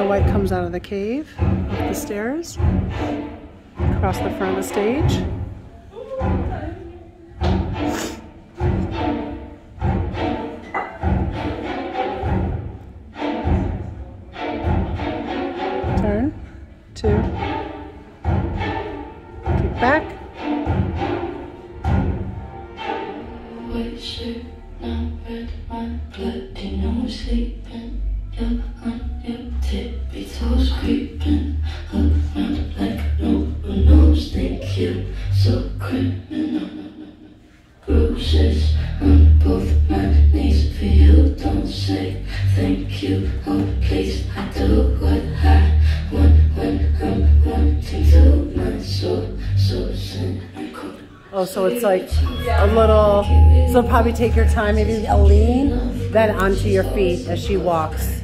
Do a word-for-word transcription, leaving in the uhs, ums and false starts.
Snow White comes out of the cave, up the stairs, across the front of the stage. Turn, two, kick back. You're on your tippy toes, creeping around like no one knows. Thank you, so criminal. Bruises on both my knees for you. Don't say thank you. Oh, please, I do what I want when I'm wanting to. My soul, so cynical. Oh, so it's like a little, so probably take your time, maybe a lean, then onto your feet as she walks.